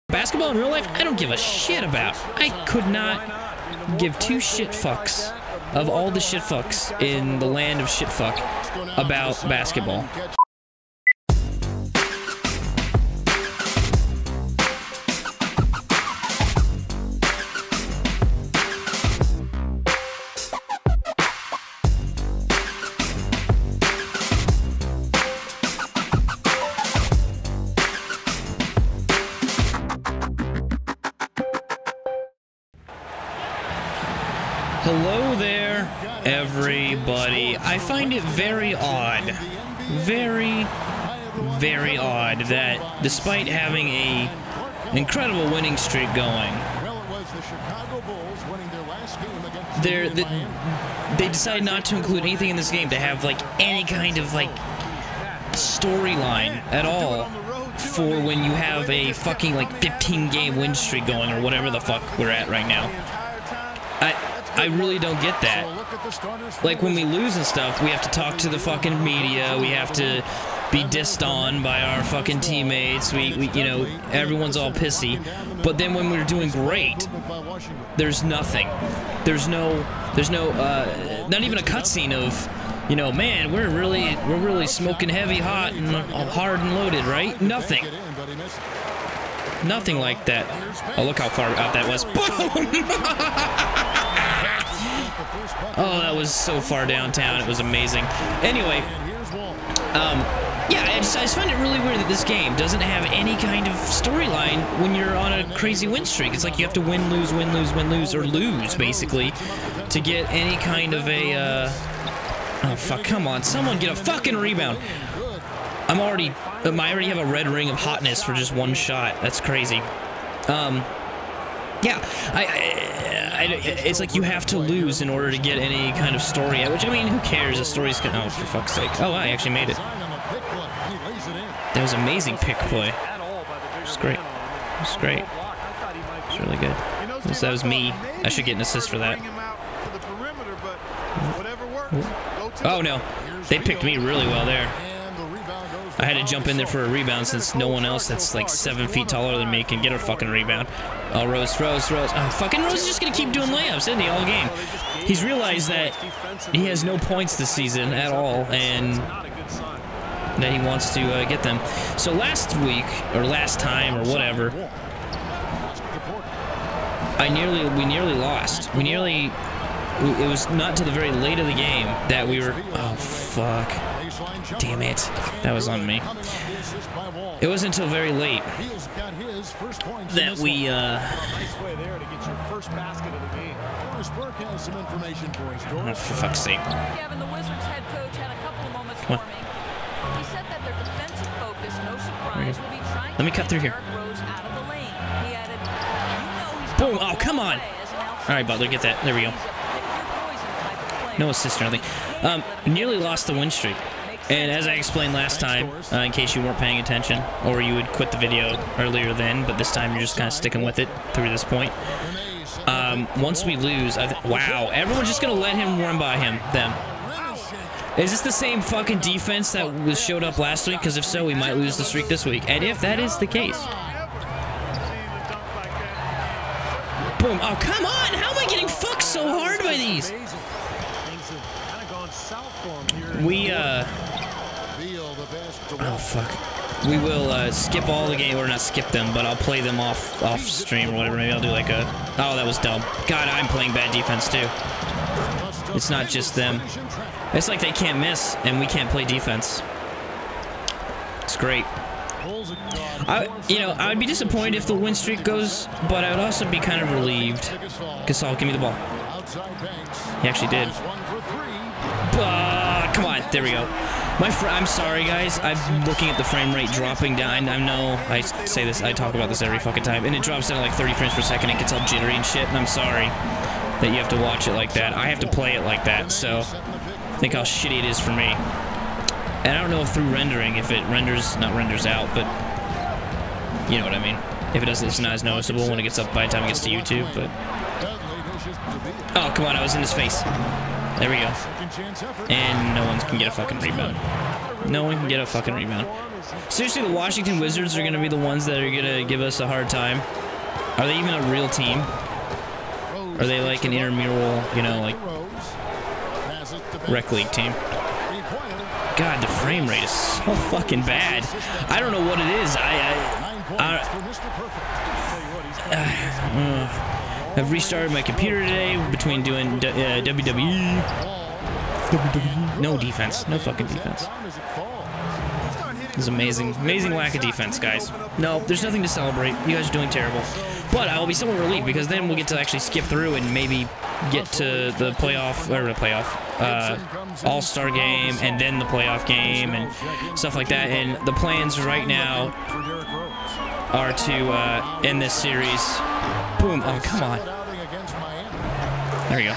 Basketball in real life, I don't give a shit about. I could not give two shit fucks of all the shit fucks in the land of shit fuck about basketball. Hello there, everybody. I find it very odd, very odd that despite having a incredible winning streak going, they decided not to include anything in this game to have like any kind of like storyline at all for when you have a fucking like 15-game win streak going or whatever the fuck we're at right now. I really don't get that. Like, when we lose and stuff, we have to talk to the fucking media, we have to be dissed on by our fucking teammates, we you know, everyone's all pissy. But then when we're doing great, there's nothing. There's no, not even a cutscene of, you know, man, we're really smoking heavy, hot, and hard and loaded, right? Nothing. Nothing like that. Oh, look how far out that was. Boom! Oh, that was so far downtown. It was amazing. Anyway, yeah, I just find it really weird that this game doesn't have any kind of storyline when you're on a crazy win streak. It's like you have to win, lose, win, lose, win, lose, or lose, basically, to get any kind of a, oh, fuck, come on. Someone get a fucking rebound. I already have a red ring of hotness for just one shot. That's crazy. Yeah, it's like you have to lose in order to get any kind of story out, which, I mean, who cares? The story's gonna, oh, for fuck's sake. Oh, I actually made it. That was an amazing pick play. It was great. It was great. It was really good. That was me. I should get an assist for that. Oh, no. They picked me really well there. I had to jump in there for a rebound since no one else that's like 7 feet taller than me can get a fucking rebound. Oh, Rose. Oh, fucking Rose is just gonna keep doing layups, isn't he, all game? He's realized that he has no points this season at all, and that he wants to get them. So last week, or last time, or whatever, we nearly lost. It was not till the very late of the game that we were, oh, fuck. Damn it. That was on me. It wasn't until very late that we, oh, for fuck's sake. Kevin, the Wizards head coach had a couple of moments for me. He said that their defensive focus, no surprise, will be trying Let me cut through here. out of the lane. He added, you know, boom! Oh, come on! Alright, Butler, get that. There we go. No assist or nothing. Nearly lost the win streak. And as I explained last time, in case you weren't paying attention, or you would quit the video earlier then, but this time you're just kind of sticking with it through this point. Once we lose, wow, everyone's just gonna let him run by them. Is this the same fucking defense that showed up last week? Because if so, we might lose the streak this week. And if that is the case, boom! Oh, come on! How am I getting fucked so hard by these? Oh, fuck. We will, skip all the game, or not skip them, but I'll play them off stream or whatever. Maybe I'll do like a, oh, that was dumb. God, I'm playing bad defense, too. It's not just them. It's like they can't miss, and we can't play defense. It's great. I would be disappointed if the win streak goes, but I would also be kind of relieved. Gasol, give me the ball. He actually did. Come on, there we go. I'm sorry, guys. I'm looking at the frame rate dropping down. I know I say this, I talk about this every fucking time, and it drops down to like 30 frames per second. It gets all jittery and shit, and I'm sorry that you have to watch it like that. I have to play it like that, so think how shitty it is for me. And I don't know if through rendering, if it not renders out, but you know what I mean. If it doesn't, it's not as noticeable when it gets up by the time it gets to YouTube, but... Oh, come on, I was in his face. There we go. And no one can get a fucking rebound. No one can get a fucking rebound. Seriously, the Washington Wizards are going to be the ones that are going to give us a hard time. Are they even a real team? Are they like an intramural, you know, like rec league team? God, the frame rate is so fucking bad. I don't know what it is. I've restarted my computer today between doing WWE. No defense. No fucking defense. It's amazing. Amazing lack of defense, guys. No, there's nothing to celebrate. You guys are doing terrible. But I will be somewhat relieved because then we'll get to actually skip through and maybe get to the playoff, or the playoff, all-star game, and then the playoff game, and stuff like that. And the plans right now are to end this series. Boom. Oh, come on. There we go.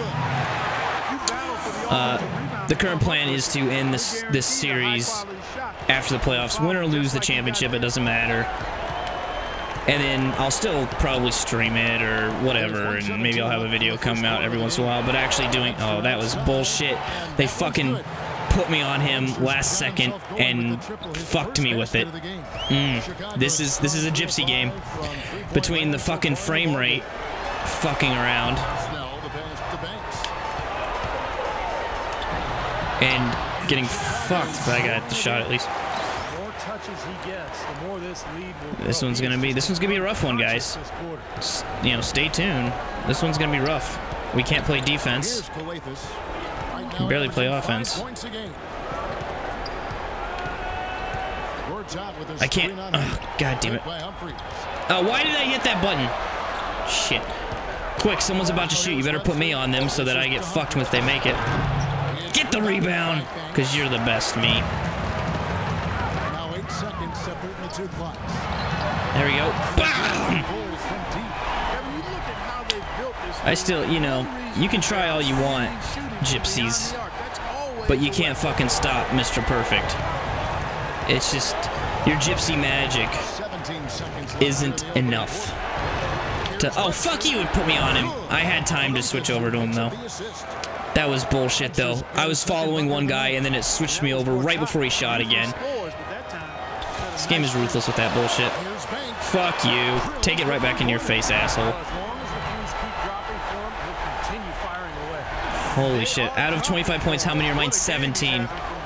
The current plan is to end this series after the playoffs. Win or lose the championship, it doesn't matter. And then I'll still probably stream it or whatever, and maybe I'll have a video come out every once in a while. But actually doing... Oh, that was bullshit. They fucking put me on him last second and fucked me with it. This is a gypsy game. Between the fucking frame rate fucking around and getting fucked, but I got the shot at least. This one's gonna be a rough one, guys. You know, stay tuned. This one's gonna be rough. We can't play defense. We can barely play offense. I can't. Oh, God damn it. Why did I hit that button? Shit. Quick, someone's about to shoot. You better put me on them so that I get fucked when they make it. Get the rebound, because you're the best, me. There we go. Bam! I still, you know, you can try all you want, gypsies, but you can't fucking stop Mr. Perfect. It's just, your gypsy magic isn't enough to... Oh, fuck you and put me on him. I had time to switch over to him, though. That was bullshit, though. I was following one guy, and then it switched me over right before he shot again. This game is ruthless with that bullshit. Fuck you. Take it right back in your face, asshole. Holy shit. Out of 25 points, how many are mine? 17.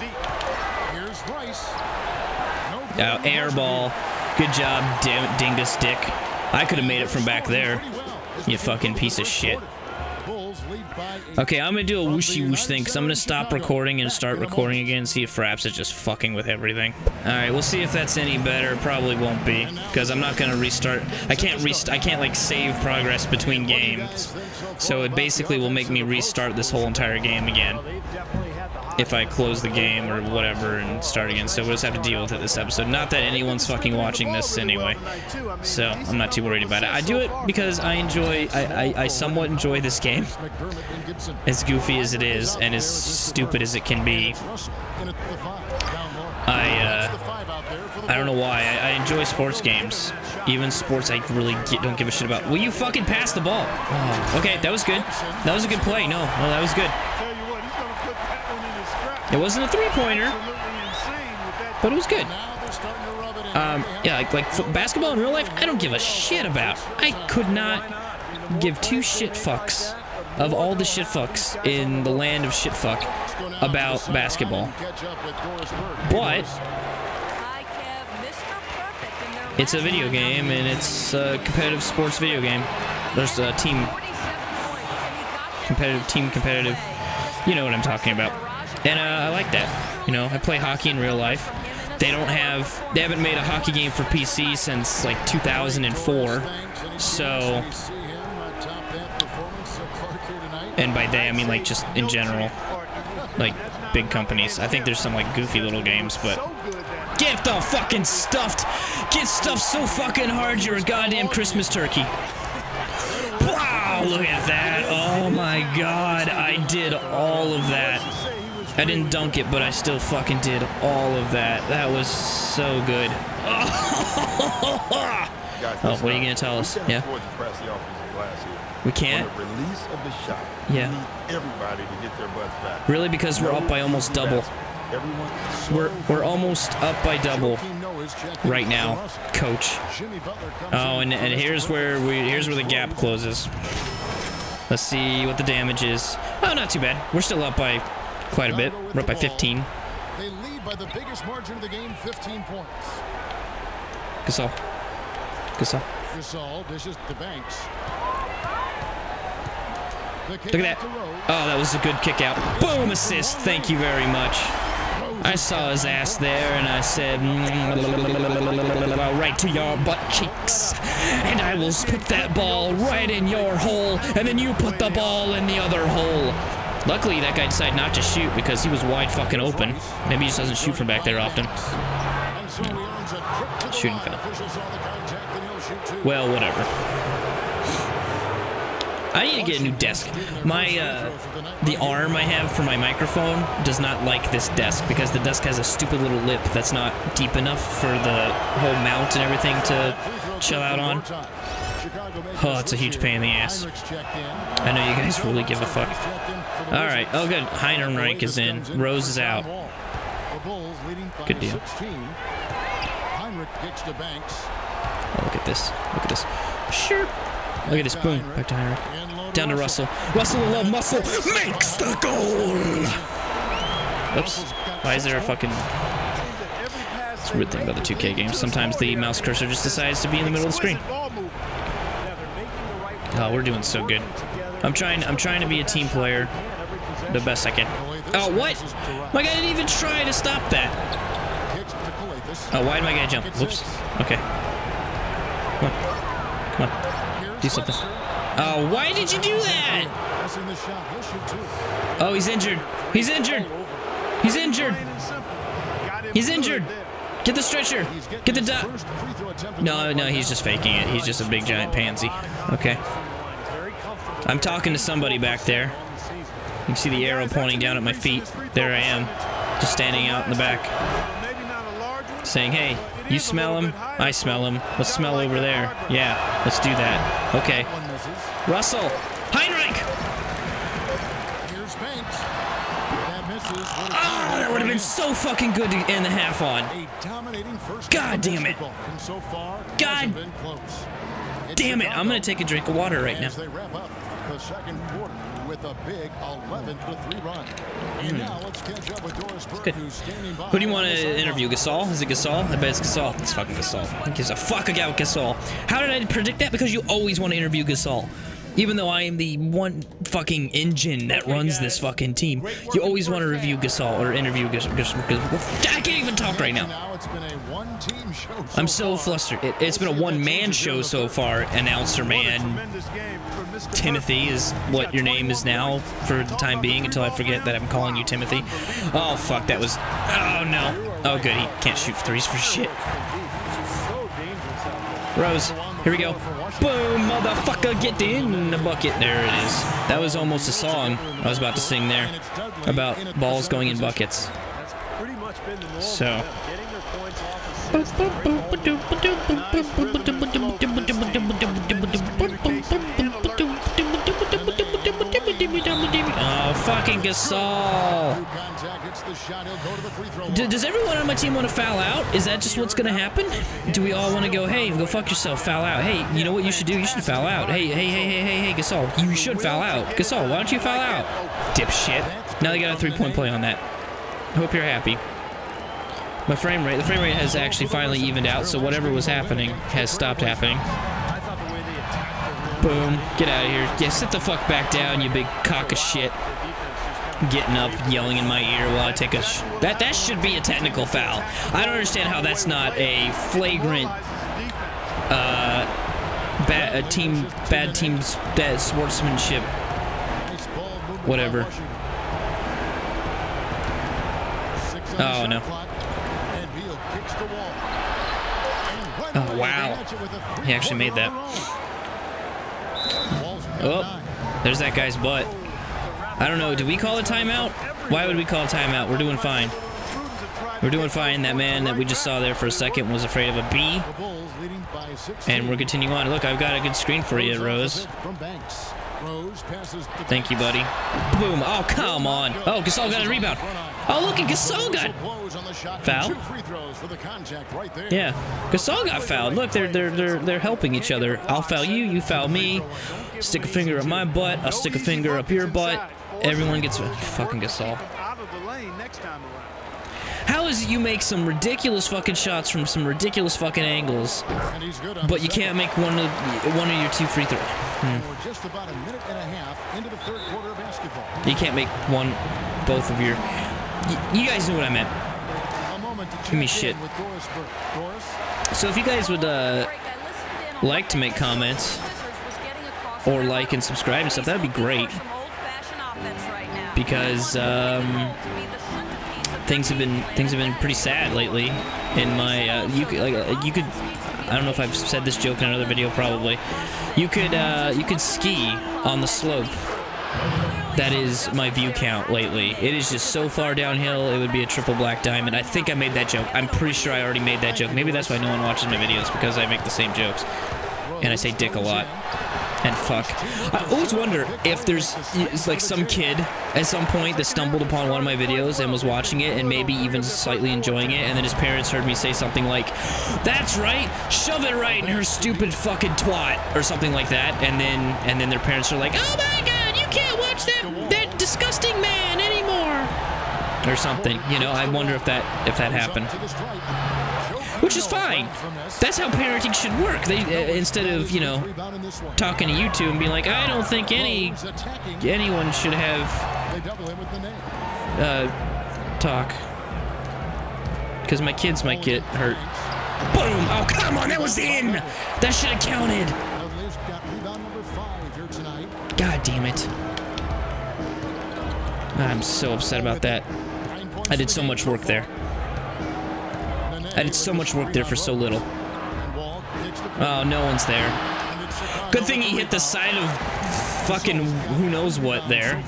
Air ball. Good job, dingus dick. I could have made it from back there. You fucking piece of shit. Okay, I'm gonna do a whooshy whoosh thing because I'm gonna stop recording and start recording again and see if Fraps is just fucking with everything. Alright, we'll see if that's any better. Probably won't be, because I'm not gonna restart. I can't like save progress between games. So it basically will make me restart this whole entire game again if I close the game or whatever and start again. So we'll just have to deal with it this episode. Not that anyone's fucking watching this anyway, so I'm not too worried about it. I do it because I enjoy, I somewhat enjoy this game, as goofy as it is and as stupid as it can be. I don't know why. I enjoy sports games. Even sports I really don't give a shit about. Will you fucking pass the ball? Oh, okay, that was good. That was a good play. No, that was good. It wasn't a three-pointer, but it was good. Yeah, like basketball in real life, I don't give a shit about. I could not give two shit fucks of all the shit fucks in the land of shit fuck about basketball. But it's a video game, and it's a competitive sports video game. There's a team competitive. You know what I'm talking about. And I like that. You know, I play hockey in real life. They haven't made a hockey game for PC since like 2004. So, and by they I mean like just in general, like big companies. I think there's some like goofy little games, but get the fucking stuffed. Get stuffed so fucking hard you're a goddamn Christmas turkey. Wow, look at that. Oh my god, I did all of that. I didn't dunk it, but I still fucking did all of that. That was so good. Oh, what are you gonna tell us? Yeah. We can't. Release of the shot. Yeah. We need everybody to get their butts back. Really, because we're up by almost double. We're almost up by double right now, coach. Oh, and here's where the gap closes. Let's see what the damage is. Oh, not too bad. We're still up by quite a bit. We're up by 15. They lead by the biggest margin of the game, 15 points. Gasol. Gasol. Gasol dishes to Banks. Look at that. Oh, that was a good kick out. Boom, assist. Thank you very much. I saw his ass there, and I said, right to your butt cheeks. And I will put that ball right in your hole, and then you put the ball in the other hole. Luckily, that guy decided not to shoot because he was wide fucking open. Maybe he just doesn't shoot from back there often. Shooting foul. Well, whatever. I need to get a new desk. The arm I have for my microphone does not like this desk because the desk has a stupid little lip that's not deep enough for the whole mount and everything to chill out on. Oh, it's a huge pain in the ass. I know you guys really give a fuck. All right. Oh, good. Heinrich is in. Rose is out. Good deal. Oh, look at this. Look at this. Sure. Look at this. Boom. Back to Heinrich. Down to Russell. Russell will love muscle. Makes the goal. Oops. Why is there a fucking... It's a weird thing about the 2K games. Sometimes the mouse cursor just decides to be in the middle of the screen. Oh, we're doing so good. I'm trying to be a team player the best I can. Oh, what? My guy didn't even try to stop that. Oh, why did my guy jump? Whoops. Okay. Come on. Come on. Do something. Oh, why did you do that? Oh, he's injured. He's injured. He's injured. He's injured. Get the stretcher. Get the dot. No, he's just faking it. He's just a big giant pansy. Okay. I'm talking to somebody back there. You can see the arrow pointing down at my feet. There I am, just standing out in the back, saying, hey, you smell him? I smell him. Let's smell over there. Yeah, let's do that. Okay. Russell. Heinrich! Oh, that would have been so fucking good to end the half on. God damn it. God damn it. I'm going to take a drink of water right now. The second quarter with a big 11-3 run. And now let's catch up with Doris Burke, who's standing by. Who do you want to interview? Gasol? Is it Gasol? I bet it's Gasol. It's fucking Gasol. Who gives a fuck about Gasol? How did I predict that? Because you always want to interview Gasol. Even though I am the one fucking engine that runs this fucking team, you always want to review Gasol or interview Gasol. I can't even talk right now. I'm so flustered. It's been a one-man show so far. Announcer man Timothy is what your name is now for the time being until I forget that I'm calling you Timothy. Oh, fuck. That was... Oh, no. Oh, good. He can't shoot threes for shit. Rose. Here we go. Boom, motherfucker, get in the bucket. There it is. That was almost a song I was about to sing there about balls going in buckets. So. Oh, fucking Gasol. Does everyone on my team want to foul out? Is that just what's going to happen? Do we all want to go, hey, go fuck yourself, foul out. Hey, you know what you should do? You should foul out. Hey, Gasol, you should foul out. Gasol, why don't you foul out? Dipshit. Now they got a three-point play on that. I hope you're happy. The frame rate has actually finally evened out, so whatever was happening has stopped happening. Boom. Get out of here. Yeah, sit the fuck back down, you big cock of shit. Getting up, yelling in my ear while I take a that should be a technical foul. I don't understand how that's not a flagrant bad sportsmanship. Whatever. Oh no. Oh wow. He actually made that. Oh, there's that guy's butt. I don't know. Did we call a timeout? Why would we call a timeout? We're doing fine. We're doing fine. That man that we just saw there for a second was afraid of a bee. And we're continuing on. Look, I've got a good screen for you, Rose. Rose passes the Thank you, buddy. Boom. Oh, come on. Oh, Gasol got a rebound. Oh, look at Gasol got fouled. 2 free throws for the contact right there. Yeah, Gasol got fouled. Look, they're helping each other. I'll foul you, you foul me. Stick a finger up my butt. I'll stick a finger up your butt. Everyone gets fucking Gasol. How is it you make some ridiculous fucking shots from some ridiculous fucking angles, but you can't make one of your 2 free throws? We're just about a minute and a half into the 3rd quarter of basketball. You can't make both of your. You guys know what I meant. Give me shit. So if you guys would like to make comments or like and subscribe and stuff, that'd be great. Because things have been pretty sad lately. In my you could I don't know if I've said this joke in another video, probably. You could ski on the slope. That is my view count lately. It is just so far downhill, it would be a triple black diamond. I think I made that joke. I'm pretty sure I already made that joke. Maybe that's why no one watches my videos, because I make the same jokes. And I say dick a lot. And fuck. I always wonder if there's like some kid at some point that stumbled upon one of my videos and was watching it and maybe even slightly enjoying it, and then his parents heard me say something like, "That's right, shove it right in her stupid fucking twat," or something like that, and then their parents are like, "Oh my god, you can't watch that disgusting man anymore," or something. You know, I wonder if that happened. Which is fine. That's how parenting should work. They instead of, you know, talking to you two and being like, "I don't think anyone should have talk, because my kids might get hurt." Boom! Oh, come on, that was in. That should have counted. God damn it! I'm so upset about that. I did so much work there. I did so much work there for so little. Oh, no one's there. Good thing he hit the side of fucking who knows what there.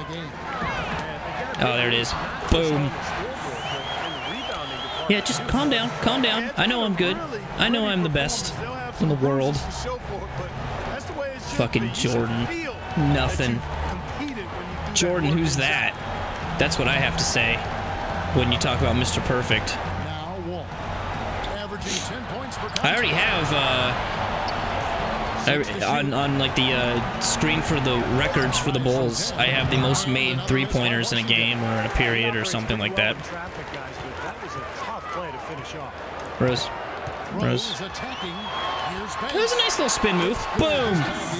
Oh, there it is. Boom. Yeah, just calm down. Calm down. I know I'm good. I know I'm the best in the world. Fucking Jordan. Nothing. Jordan, who's that? That's what I have to say when you talk about Mr. Perfect. I already have on like the screen for the records for the Bulls. I have the most made 3-pointers in a game or in a period or something like that. Rose. That was a nice little spin move. Boom.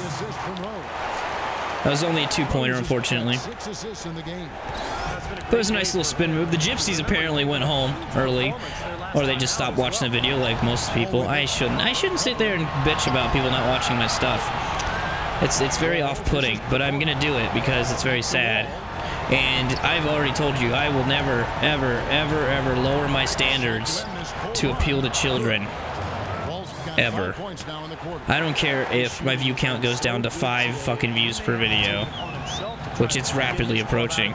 That was only a 2-pointer, unfortunately. But it was a nice little spin move. The Gypsies apparently went home early, or they just stopped watching the video like most people. I shouldn't sit there and bitch about people not watching my stuff. It's very off-putting, but I'm gonna do it because it's very sad. And I've already told you, I will never, ever, ever, ever lower my standards to appeal to children. Ever. I don't care if my view count goes down to 5 fucking views per video, which it's rapidly approaching.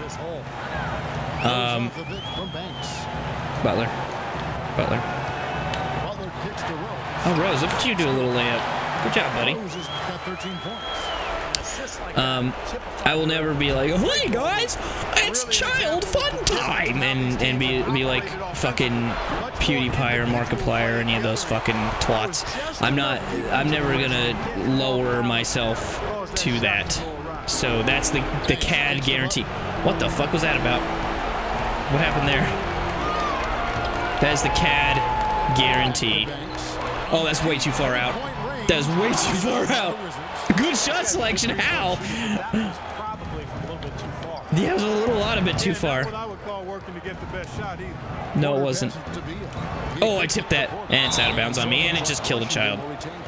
Butler. Oh, Rose, look at you do a little layup. Good job, buddy. I will never be like, "Hey guys, it's child fun time," and be like fucking PewDiePie or Markiplier or any of those fucking twats. I'm never gonna lower myself to that. So that's the Khad guarantee. What the fuck was that about? What happened there? That is the Khad guarantee. Oh, that's way too far out. That is way too far out. Good shot selection. How? Yeah, it was a lot a bit too far. No, it wasn't. Oh, I tipped that, and it's out of bounds on me, and it just killed a child.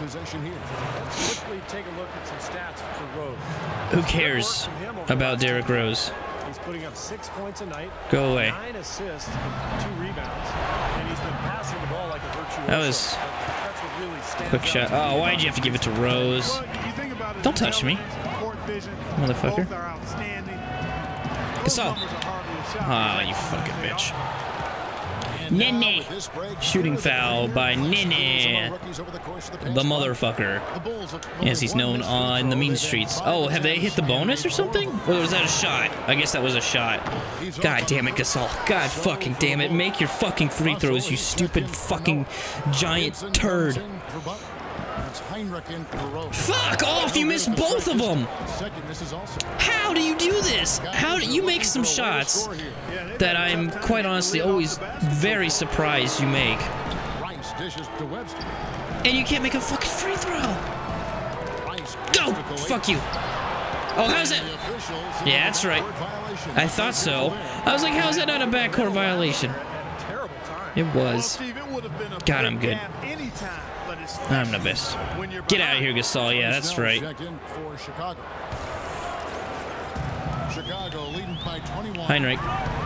Who cares about Derrick Rose? He's putting up 6 points a night. Go away. 9 assists, 2 rebounds, and he's been passing the ball like a virtuoso. That was quick shot. Oh, why'd you have to give it to Rose? Don't touch me, motherfucker. Gasol. Ah, you fucking bitch. Nene. Shooting foul by Nene, the motherfucker, as he's known on the mean streets. Oh, have they hit the bonus or something? Or was that a shot? I guess that was a shot. God damn it, Gasol. God fucking damn it. Make your fucking free throws, you stupid fucking giant turd. Fuck off! You missed both of them! How do you do this? How do you make some shots that I'm quite honestly always very surprised you make? And you can't make a fucking free throw! Go! Fuck you! Oh, how's it? Yeah, that's right. I thought so. I was like, how's that not a backcourt violation? It was. God, I'm good. I'm the best. Get out of here, Gasol. Yeah, that's right. Heinrich.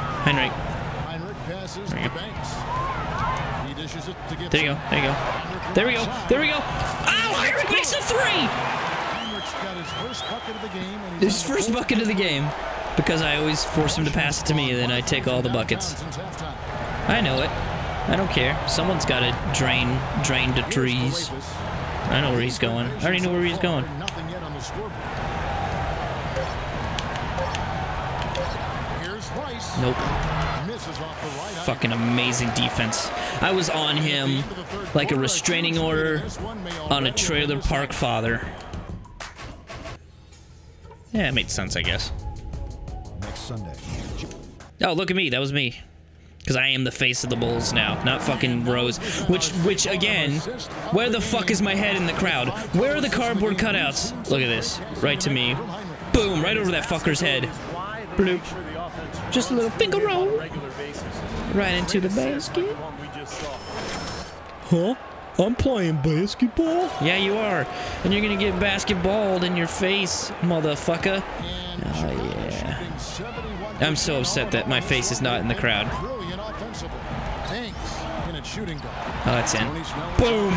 There you go. There you go. There we go. There we go. Oh, Heinrich makes a three! His first bucket of the game. Because I always force him to pass it to me, and then I take all the buckets. I know it. I don't care. Someone's got to drain the trees. I know where he's going. I already know where he's going. Nope. Fucking amazing defense. I was on him like a restraining order on a trailer park father. Yeah, it made sense, I guess. Next Sunday. Oh, look at me. That was me. Because I am the face of the Bulls now, not fucking Rose. Which again, where the fuck is my head in the crowd? Where are the cardboard cutouts? Look at this. Right to me. Boom, right over that fucker's head. Bloop. Just a little finger roll. Right into the basket. Huh? I'm playing basketball? Yeah, you are. And you're gonna get basketballed in your face, motherfucker. Oh, yeah. I'm so upset that my face is not in the crowd. Oh, that's in. Boom!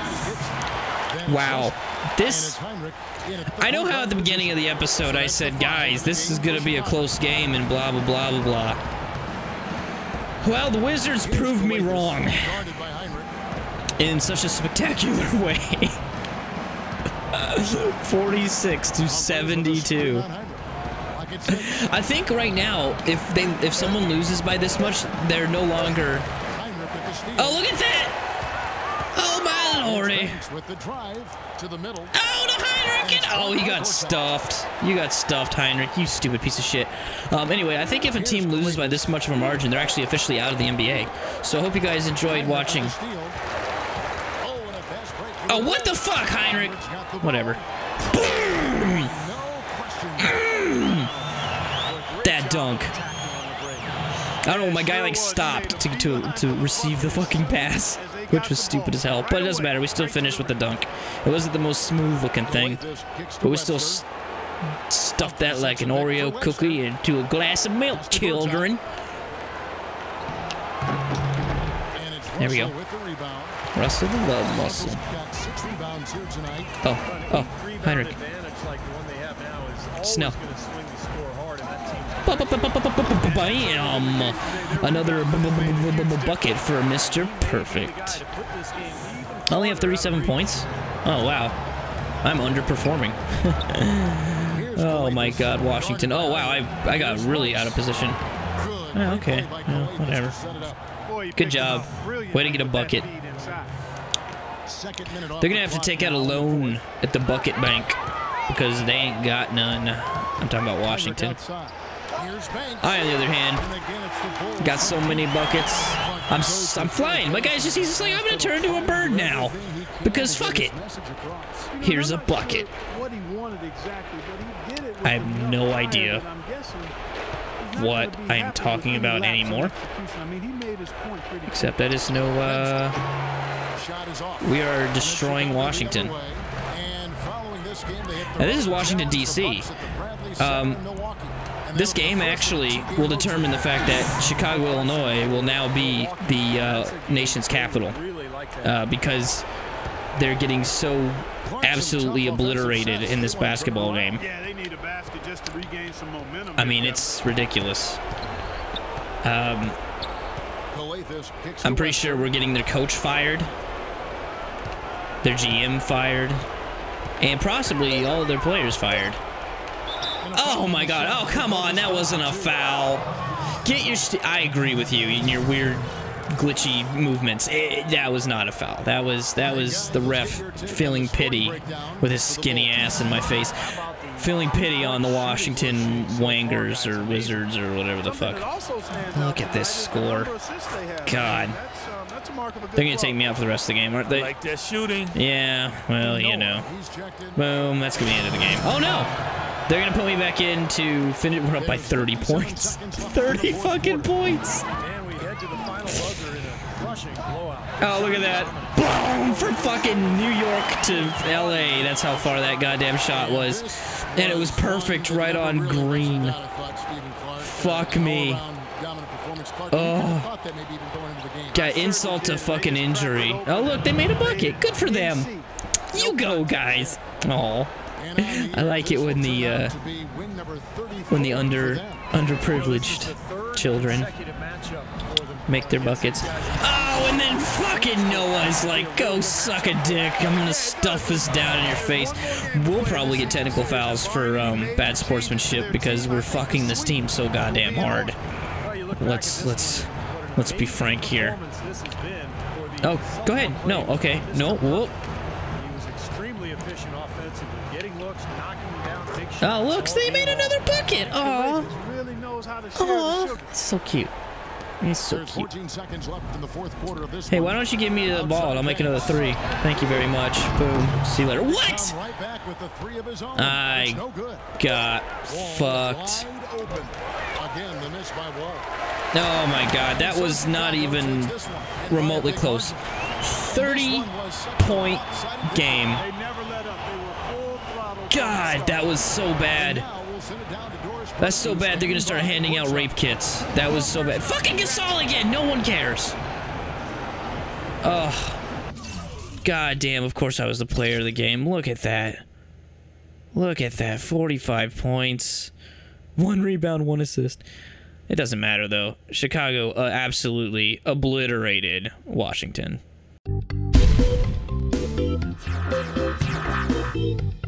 Wow. This... I know how at the beginning of the episode I said, guys, this is gonna be a close game and blah, blah, blah, blah, blah. Well, the Wizards proved me wrong. In such a spectacular way. 46-72. I think right now, if someone loses by this much, they're no longer... Oh, look at that! Oh, my lordy. Oh, the Heinrich! Oh, he got stuffed. You got stuffed, Heinrich. You stupid piece of shit. Anyway, I think if a team loses by this much of a margin, they're actually officially out of the NBA. So I hope you guys enjoyed watching. Oh, what the fuck, Heinrich? Whatever. Boom! That dunk. I don't know, my guy like stopped to receive the fucking pass, which was stupid as hell. But it doesn't matter, we still finished with the dunk. It wasn't the most smooth looking thing, but we still stuffed that like an Oreo cookie into a glass of milk, children. There we go. Russell the Love Muscle. Oh, Heinrich. Snell. Bam! Another bucket for Mr. Perfect. I only have 37 points? Oh, wow. I'm underperforming. Oh, my God, Washington. Oh, wow, I got really out of position. Oh, okay, well, whatever. Good job. Way to get a bucket. They're gonna have to take out a loan at the bucket bank because they ain't got none. I'm talking about Washington. I, on the other hand, got so many buckets. I'm flying. My guy's just, he's just like, I'm gonna turn into a bird now because fuck it. Here's a bucket. I have no idea what I am talking about anymore. Except that is no, we are destroying Washington. Now this is Washington, D.C. This game actually will determine the fact that Chicago, Illinois will now be the nation's capital because they're getting so absolutely obliterated in this basketball game. I mean, it's ridiculous. I'm pretty sure we're getting their coach fired, their GM fired, and possibly all of their players fired. Oh my God! Oh come on, that wasn't a foul. Get your. I agree with you in your weird, glitchy movements. That was not a foul. That was the ref feeling pity with his skinny ass in my face, feeling pity on the Washington Wangers or Wizards or whatever the fuck. Look at this score. God. They're gonna take me out for the rest of the game, aren't they? Like that shooting. Yeah. Well, you know. Boom. That's gonna be the end of the game. Oh no! They're gonna put me back in to finish. We're up by 30 points. 30 fucking points. Oh, look at that. Boom! From fucking New York to LA. That's how far that goddamn shot was. And it was perfect right on green. Fuck me. Oh. Got insult to fucking injury. Oh, look, they made a bucket. Good for them. You go, guys. Oh. I like it when the underprivileged children make their buckets. Oh, and then fucking Noah's like, go suck a dick. I'm gonna stuff this down in your face. We'll probably get technical fouls for bad sportsmanship because we're fucking this team so goddamn hard. Let's be frank here. Oh, go ahead. No, okay. No, whoop. Oh, look, they made another bucket. Oh, so cute. He's so cute. Hey, why don't you give me the ball and I'll make another 3. Thank you very much. Boom. See you later. What? I got fucked. Oh my God, that was not even remotely close. 30-point game. God, that was so bad. That's so bad they're gonna start handing out rape kits. That was so bad. Fucking Gasol again! No one cares. Ugh. God damn, of course I was the player of the game. Look at that. Look at that. 45 points. 1 rebound, 1 assist. It doesn't matter, though. Chicago absolutely obliterated Washington.